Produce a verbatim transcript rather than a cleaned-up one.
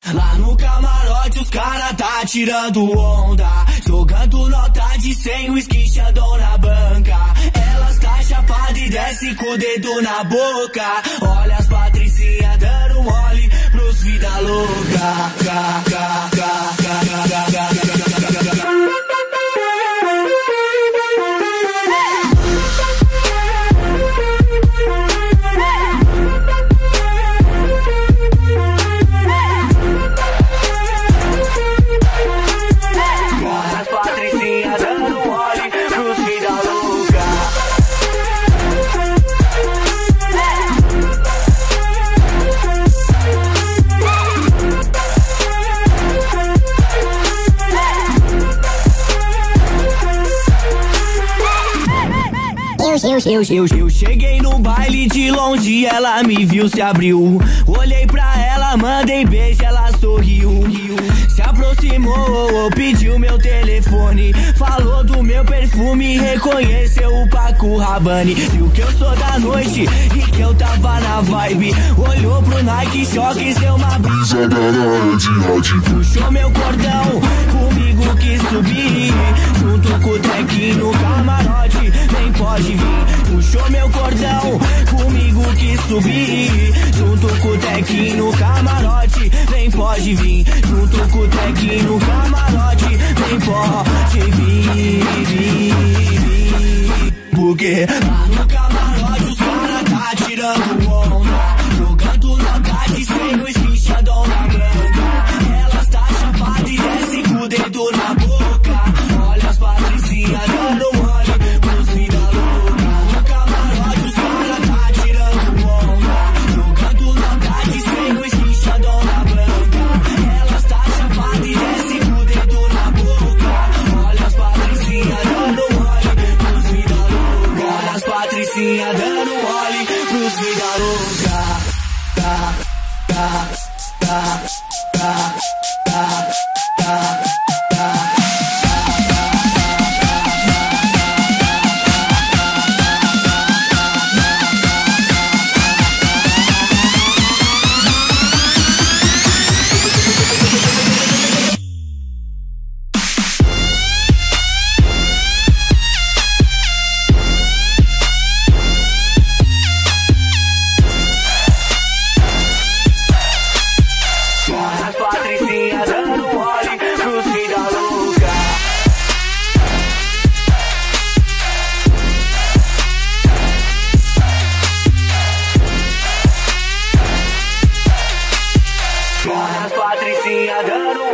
Lá no camarote os cara tá tirando onda, jogando nota de cem, o esquinchadão na banca. Elas tá chapada e desce com o dedo na boca. Olha as patricinhas dando mole pros vida louca. Eu, eu, eu, eu, eu cheguei no baile de longe, ela me viu, se abriu. Olhei pra ela, mandei beijo, ela sorriu. Se aproximou, pediu meu telefone, falou do meu perfume, reconheceu o Paco Rabanne. Viu que eu sou da noite e que eu tava na vibe. Olhou pro Nike Shox, deu uma brisa da hora de hot. Puxou meu cordão, comigo quis subir, junto com o Tequinho no camarote, nem pode vir. Puxou meu cordão, comigo quis subir, junto com o Tequinho no camarote, vem pode vir. Junto com o Tequinho no camarote, vem pode vir, vir, vir. Porque lá no camarote os cara tá tirando onda, jogando nota de cem, o esquinchadão na branca. Elas tá chapada e desce com o dedo na boca. Olha as patricinhas dando mole pros vida louca. No camarote os cara tá tirando onda, jogando nota de cem, o esquinchadão na branca. Elas tá chapada e desce com o dedo na boca. Olha as patricinhas dando mole pros vida louca. Olha as patricinhas dando mole pros vida louca. Tá, tá, tá, tá, tá, tá, tá. As patricinhas dando mole pros vida louca. As patricinhas dando